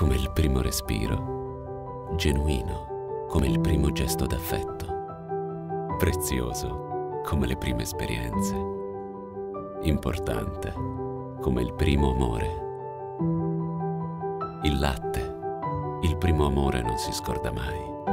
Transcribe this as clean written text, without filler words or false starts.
come il primo respiro, genuino come il primo gesto d'affetto, prezioso come le prime esperienze, importante come il primo amore. Il latte, il primo amore non si scorda mai.